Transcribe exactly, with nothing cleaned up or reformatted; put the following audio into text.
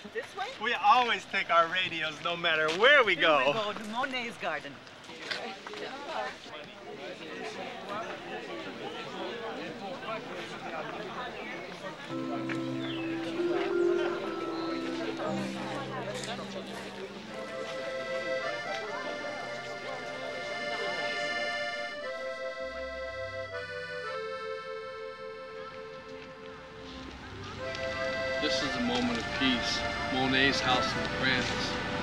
This way? We always take our radios no matter where we Here go. we go to Monet's garden. This is a moment of peace. Monet's house in France.